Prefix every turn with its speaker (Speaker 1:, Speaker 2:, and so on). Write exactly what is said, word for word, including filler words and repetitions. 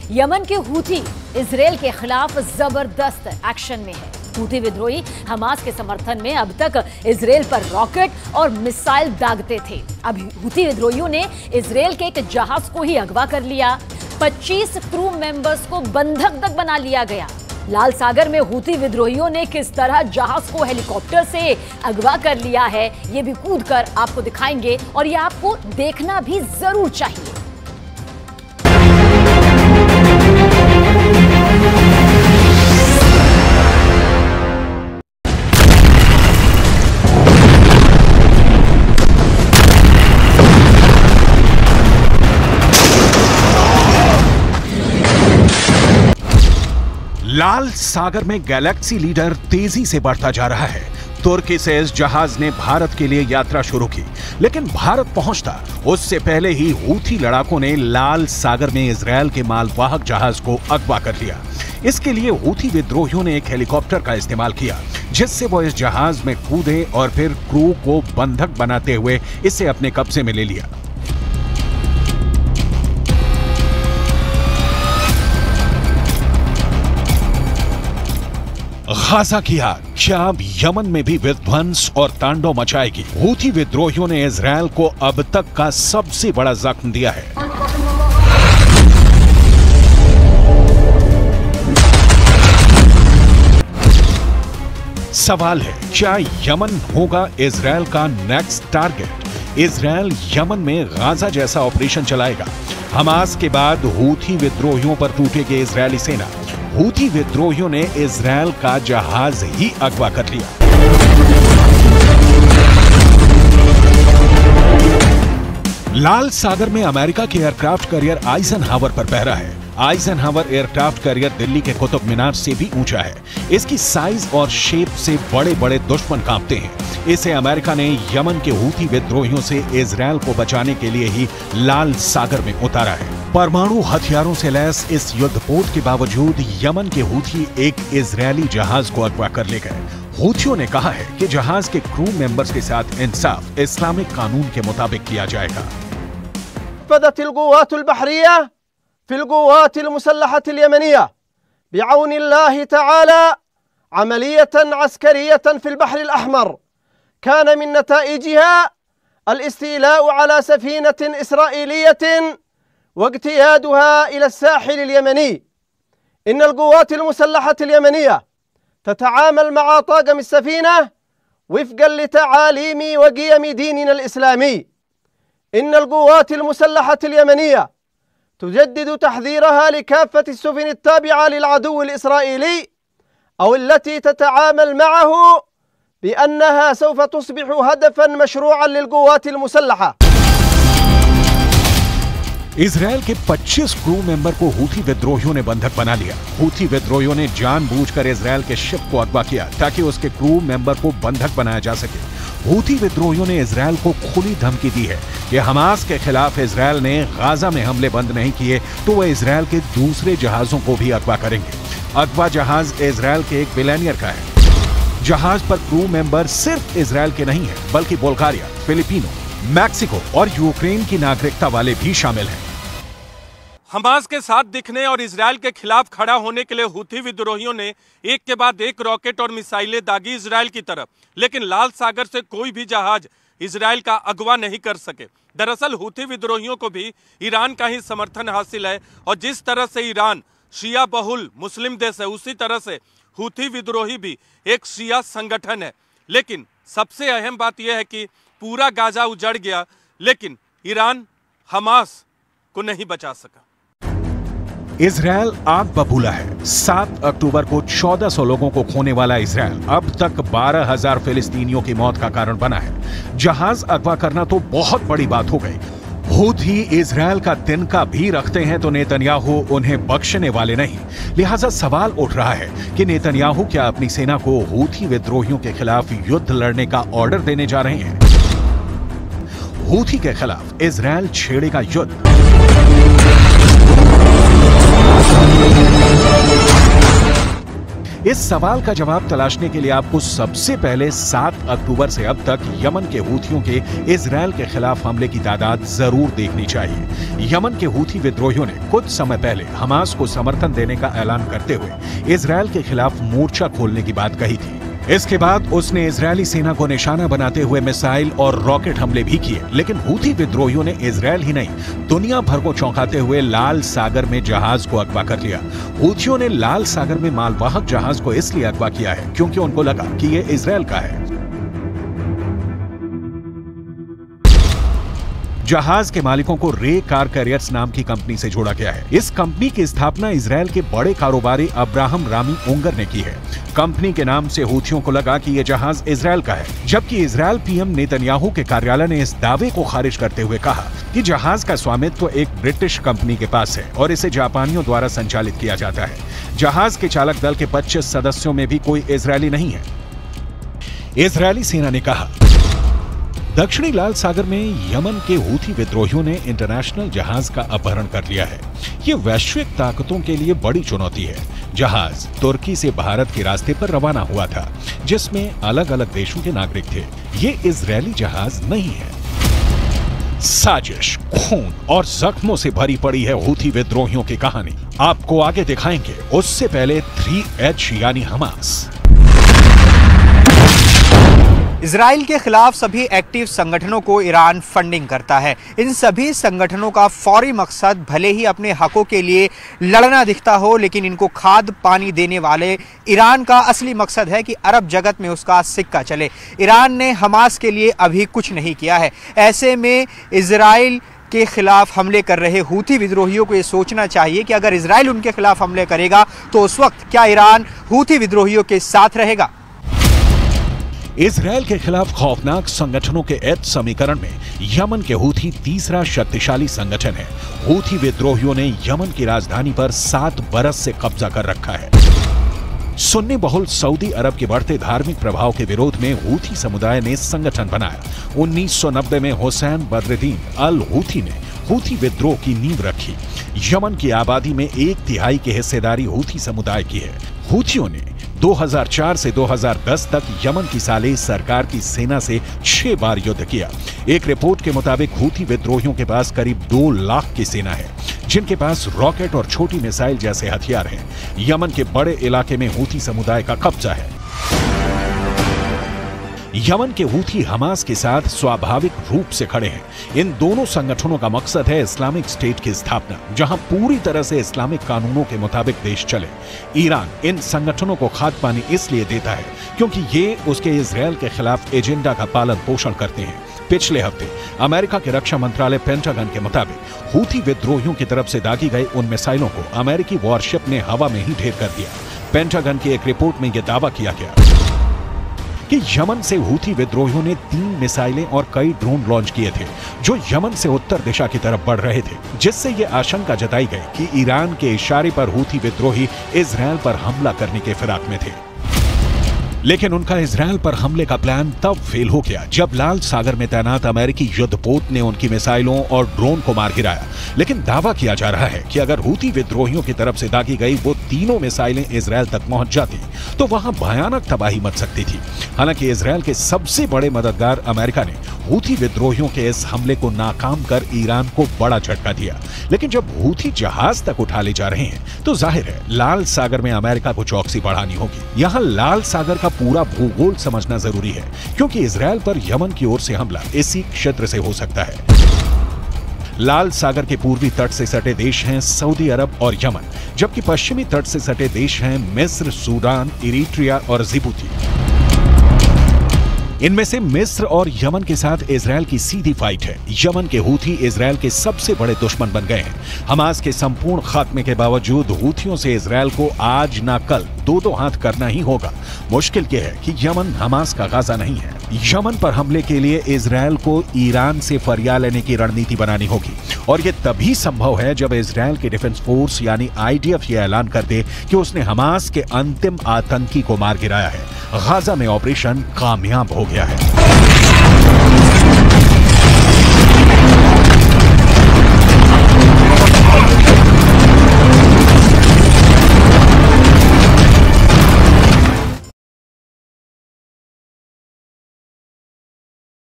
Speaker 1: Yemen के Houthi Israel के खिलाफ जबरदस्त एक्शन में है। हूथी विद्रोही हमास के समर्थन में अब तक इजरायल पर रॉकेट और मिसाइल दागते थे। अब हूथी विद्रोहियों ने इजरायल के एक जहाज को ही अगवा कर लिया। पच्चीस क्रू मेंबर्स को बंधक तक बना लिया गया। लाल सागर में हूथी विद्रोहियों ने किस तरह जहाज को हेलीकॉप्टर से अगवा कर लिया है, ये भी कूद कर आपको दिखाएंगे और ये आपको देखना भी जरूर चाहिए।
Speaker 2: लाल सागर में गैलेक्सी लीडर तेजी से बढ़ता जा रहा है। तुर्की से इस जहाज ने भारत के लिए यात्रा शुरू की, लेकिन भारत पहुंचता उससे पहले ही हूथी लड़ाकों ने लाल सागर में इजरायल के मालवाहक जहाज को अगवा कर लिया। इसके लिए हूथी विद्रोहियों ने एक हेलीकॉप्टर का इस्तेमाल किया, जिससे वो इस जहाज में कूदे और फिर क्रू को बंधक बनाते हुए इसे अपने कब्जे में ले लिया। गाजा की आग क्या अब यमन में भी विध्वंस और तांडव मचाएगी? हूथी विद्रोहियों ने इजरायल को अब तक का सबसे बड़ा जख्म दिया है। सवाल है, क्या यमन होगा इजरायल का नेक्स्ट टारगेट? इजरायल यमन में गाजा जैसा ऑपरेशन चलाएगा। हमास के बाद हूथी विद्रोहियों पर टूटेगी इजरायली सेना। हूथी विद्रोहियों ने इजरायल का जहाज ही अगवा कर लिया। लाल सागर में अमेरिका के एयरक्राफ्ट कैरियर आइजनहावर पर पहरा है। आइजनहावर एयरक्राफ्ट कैरियर दिल्ली के कुतुब मीनार से भी ऊंचा है। इसकी साइज और शेप से बड़े बड़े दुश्मन कांपते हैं। इसे अमेरिका ने यमन के हूथी विद्रोहियों से इजरायल को बचाने के लिए ही लाल सागर में उतारा है। परमाणु हथियारों से लैस इस युद्धपोत के बावजूद यमन के हूथी एक इजरायली जहाज को अगवा कर ले गए। हूथियों ने कहा है कि जहाज के क्रू मेंबर्स के साथ इंसाफ इस्लामिक कानून के मुताबिक किया जाएगा।
Speaker 3: في القوات المسلحة اليمنية بعون الله تعالى عملية عسكرية في البحر الأحمر كان من نتائجها الاستيلاء على سفينة إسرائيلية واجتيازها إلى الساحل اليمني. إن القوات المسلحة اليمنية تتعامل مع طاقم السفينة وفقا لتعاليم وقيم ديننا الإسلامي. إن القوات المسلحة اليمنية تجدد تحذيرها لكافة السفن التابعة للعدو الإسرائيلي أو التي تتعامل معه بأنها سوف تصبح هدفا مشروعا للقوات المسلحة।
Speaker 2: इजरायल के पच्चीस क्रू मेंबर को हूथी विद्रोहियों ने बंधक बना लिया। हूथी विद्रोहियों ने जानबूझकर इजरायल के शिप को अगवा किया ताकि उसके क्रू मेंबर को बंधक बनाया जा सके। हूथी विद्रोहियों ने इजरायल को खुली धमकी दी है कि हमास के खिलाफ इजरायल ने गाजा में हमले बंद नहीं किए तो वह इजरायल के दूसरे जहाजों को भी अगवा करेंगे। अगवा जहाज इजरायल के एक बिलियनियर का है। जहाज पर क्रू मेंबर सिर्फ इजरायल के नहीं है, बल्कि बुल्गारिया, फिलिपिनो, मैक्सिको और यूक्रेन की नागरिकता वाले भी शामिल हैं।
Speaker 4: हमास के साथ दिखने और इजरायल के खिलाफ खड़ा होने के लिए हूथी विद्रोहियों ने एक के बाद एक रॉकेट और मिसाइलें दागी इजरायल की तरफ, लेकिन लाल सागर से कोई भी जहाज इजरायल का अगवा नहीं कर सके। दरअसल हूथी विद्रोहियों को भी ईरान का ही समर्थन हासिल है और जिस तरह से ईरान शिया बहुल मुस्लिम देश है, उसी तरह से हूथी विद्रोही भी एक शिया संगठन है। लेकिन सबसे अहम बात यह है कि पूरा गाजा उजड़ गया, लेकिन ईरान हमास को नहीं बचा सका।
Speaker 2: इजरायल आग बबूला है। सात अक्टूबर को चौदह सौ लोगों को खोने वाला इजरायल अब तक बारह हज़ार फिलिस्तीनियों की मौत का कारण बना है। जहाज अगवा करना तो बहुत बड़ी बात हो गई। हूथी इजरायल का तिनका भी रखते हैं तो नेतन्याहू उन्हें बख्शने वाले नहीं। लिहाजा सवाल उठ रहा है कि नेतन्याहू क्या अपनी सेना को हूथी विद्रोहियों के खिलाफ युद्ध लड़ने का ऑर्डर देने जा रहे हैं? हूथी के खिलाफ इजरायल छेड़ेगा युद्ध। इस सवाल का जवाब तलाशने के लिए आपको सबसे पहले सात अक्टूबर से अब तक यमन के हूथियों के इजरायल के खिलाफ हमले की तादाद जरूर देखनी चाहिए। यमन के हूथी विद्रोहियों ने कुछ समय पहले हमास को समर्थन देने का ऐलान करते हुए इजरायल के खिलाफ मोर्चा खोलने की बात कही थी। इसके बाद उसने इजरायली सेना को निशाना बनाते हुए मिसाइल और रॉकेट हमले भी किए, लेकिन हूथी विद्रोहियों ने इजरायल ही नहीं दुनिया भर को चौंकाते हुए लाल सागर में जहाज को अगवा कर लिया। हूथियों ने लाल सागर में मालवाहक जहाज को इसलिए अगवा किया है क्योंकि उनको लगा कि यह इजरायल का है। जहाज के मालिकों को रे कार कैरियर्स नाम की कंपनी से जोड़ा गया है। इस कंपनी की स्थापना इजरायल के बड़े कारोबारी अब्राहम रामी उंगर ने की है। कंपनी के नाम से हूथियों को लगा कि यह जहाज इजरायल का है, जबकि इजरायल पीएम नेतन्याहू के कार्यालय ने इस दावे को खारिज करते हुए कहा कि जहाज का स्वामित्व एक ब्रिटिश कंपनी के पास है और इसे जापानियों द्वारा संचालित किया जाता है। जहाज के चालक दल के पच्चीस सदस्यों में भी कोई इजरायली नहीं है। इजरायली सेना ने कहा, दक्षिणी लाल सागर में यमन के हूथी विद्रोहियों ने इंटरनेशनल जहाज का अपहरण कर लिया है। ये वैश्विक ताकतों के लिए बड़ी चुनौती है। जहाज तुर्की से भारत के रास्ते पर रवाना हुआ था, जिसमें अलग अलग देशों के नागरिक थे। ये इजरायली जहाज नहीं है। साजिश, खून और जख्मों से भरी पड़ी है हूथी विद्रोहियों की कहानी। आपको आगे दिखाएंगे, उससे पहले थ्री एच यानी हमास।
Speaker 5: इजराइल के खिलाफ सभी एक्टिव संगठनों को ईरान फंडिंग करता है। इन सभी संगठनों का फौरी मकसद भले ही अपने हकों के लिए लड़ना दिखता हो, लेकिन इनको खाद पानी देने वाले ईरान का असली मकसद है कि अरब जगत में उसका सिक्का चले। ईरान ने हमास के लिए अभी कुछ नहीं किया है। ऐसे में इजराइल के खिलाफ हमले कर रहे हूथी विद्रोहियों को ये सोचना चाहिए कि अगर इजराइल उनके खिलाफ हमले करेगा तो उस वक्त क्या ईरान हूथी विद्रोहियों के साथ रहेगा।
Speaker 2: इजरायल के खिलाफ खौफनाक संगठनों के एच समीकरण में यमन के हूथी तीसरा शक्तिशाली संगठन है। हूथी विद्रोहियों ने यमन की राजधानी पर सात बरस से कब्जा कर रखा है। सुन्नी बहुल सऊदी अरब के बढ़ते धार्मिक प्रभाव के विरोध में हूथी समुदाय ने संगठन बनाया। उन्नीस सौ नब्बे में हुसैन बद्रुद्दीन अल हूथी ने हूथी विद्रोह की नींव रखी। यमन की आबादी में एक तिहाई की हिस्सेदारी हूथी समुदाय की है। हूथियों ने दो हज़ार चार से दो हज़ार दस तक यमन की साले सरकार की सेना से छह बार युद्ध किया। एक रिपोर्ट के मुताबिक हूथी विद्रोहियों के पास करीब दो लाख की सेना है, जिनके पास रॉकेट और छोटी मिसाइल जैसे हथियार हैं। यमन के बड़े इलाके में हूथी समुदाय का कब्जा है। यमन के हूथी हमास के साथ स्वाभाविक रूप से खड़े हैं। इन दोनों संगठनों का मकसद है इस्लामिक स्टेट की स्थापना, जहां पूरी तरह से इस्लामिक कानूनों के मुताबिक देश चले। ईरान इन संगठनों को खाद पानी इसलिए देता है क्योंकि ये उसके इजरायल के खिलाफ एजेंडा का पालन पोषण करते हैं। पिछले हफ्ते अमेरिका के रक्षा मंत्रालय पेंटागन के मुताबिक हूथी विद्रोहियों की तरफ से दागी गई उन मिसाइलों को अमेरिकी वॉरशिप ने हवा में ही ढेर कर दिया। पेंटागन की एक रिपोर्ट में यह दावा किया गया कि यमन से हूथी विद्रोहियों ने तीन मिसाइलें और कई ड्रोन लॉन्च किए थे, जो यमन से उत्तर दिशा की तरफ बढ़ रहे थे, जिससे यह आशंका जताई गई कि ईरान के इशारे पर हूथी विद्रोही इजरायल पर हमला करने के फिराक में थे। लेकिन उनका इजरायल पर हमले का प्लान तब फेल हो गया जब लाल सागर में तैनात अमेरिकी युद्धपोत ने उनकी मिसाइलों और ड्रोन को मार गिराया। लेकिन दावा किया जा रहा है कि अगर हूथी विद्रोहियों की तरफ से दागी गई वो तीनों मिसाइलें इजरायल तक पहुंच जाती तो वहां भयानक तबाही मच सकती थी। हालांकि इजरायल के सबसे बड़े मददगार अमेरिका ने हूथी विद्रोहियों के इस हमले को नाकाम कर ईरान को बड़ा झटका दिया। लेकिन जब हूथी जहाज तक उठा ले जा रहे हैं तो जाहिर है लाल सागर में अमेरिका को चौकसी बढ़ानी होगी। यहाँ लाल सागर का पूरा भूगोल समझना जरूरी है, क्योंकि इजरायल पर यमन की ओर से हमला इसी क्षेत्र से हो सकता है। लाल सागर के पूर्वी तट से सटे देश हैं सऊदी अरब और यमन, जबकि पश्चिमी तट से सटे देश हैं मिस्र, सूडान, इरिट्रिया और जिबूती। इनमें से मिस्र और यमन के साथ इजरायल की सीधी फाइट है। यमन के हूथी इजरायल के सबसे बड़े दुश्मन बन गए हैं। हमास के संपूर्ण खात्मे के बावजूद हूथियों से इजरायल को आज ना कल दो दो हाथ करना ही होगा। मुश्किल यह है कि यमन हमास का गाजा नहीं है। यमन पर हमले के लिए इजरायल को ईरान से फरिया लेने की रणनीति बनानी होगी, और यह तभी संभव है जब इजरायल के डिफेंस फोर्स यानी आई डी एफ ये ऐलान कर दे कि उसने हमास के अंतिम आतंकी को मार गिराया है। गाजा में ऑपरेशन कामयाब हो गया है।